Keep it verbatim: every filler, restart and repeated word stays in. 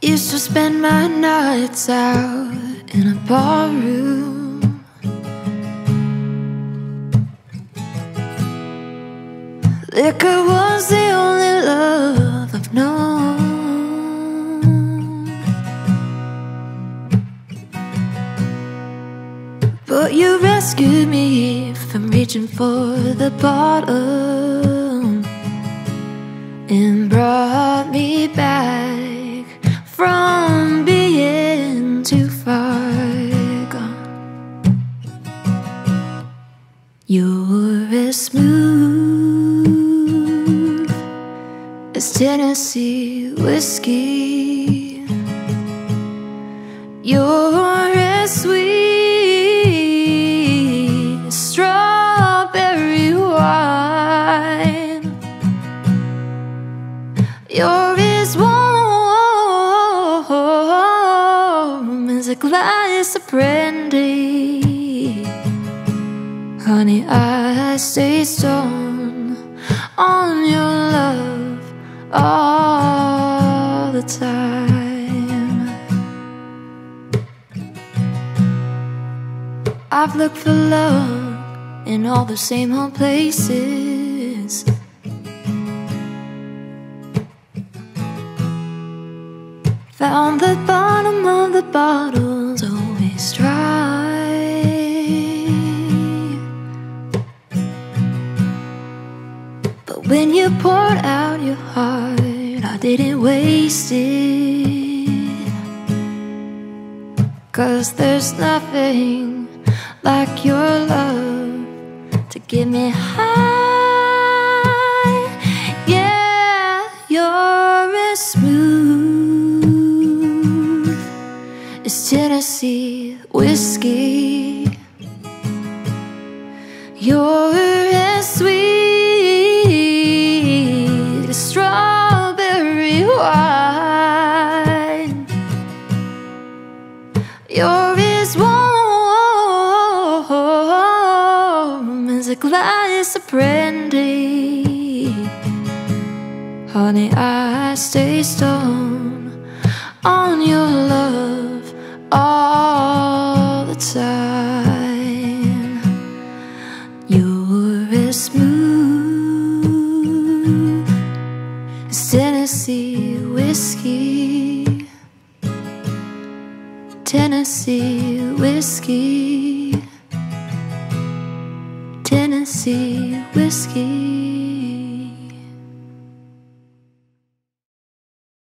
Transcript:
Used to spend my nights out in a barroom. Liquor was the only love I've known. But you rescued me from reaching for the bottom and brought me back from being too far gone. You're as smooth as Tennessee whiskey. You're as sweet as strawberry wine. You're as warm as a glass of brandy. Honey, I stay stoned on your love all the time. I've looked for love in all the same old places. Found the bottom of the bottle's always dry. But when you poured out your heart, I didn't waste it. 'Cause there's nothing like your love to get me high. Yeah, you're as smooth as Tennessee whiskey. You're as sweet as strawberry wine. You're as warm as a glass of brandy. Honey, I stay stoned on your love all the time. You're as smooth as Tennessee whiskey. Tennessee whiskey. Tennessee whiskey.